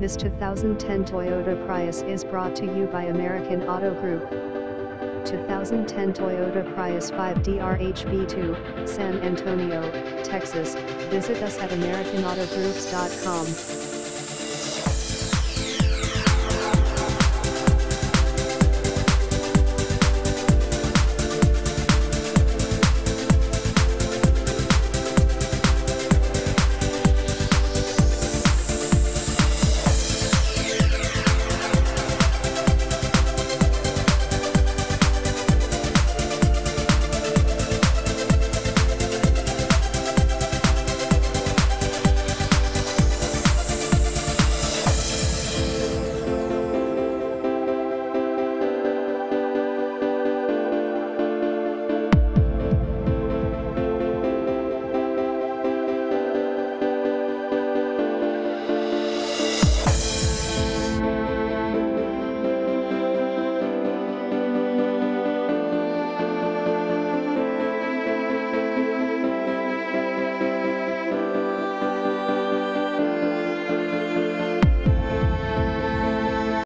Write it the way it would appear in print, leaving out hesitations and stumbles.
This 2010 Toyota Prius is brought to you by American Auto Group. 2010 Toyota Prius 5DRHB2, San Antonio, Texas. Visit us at AmericanAutogroups.com.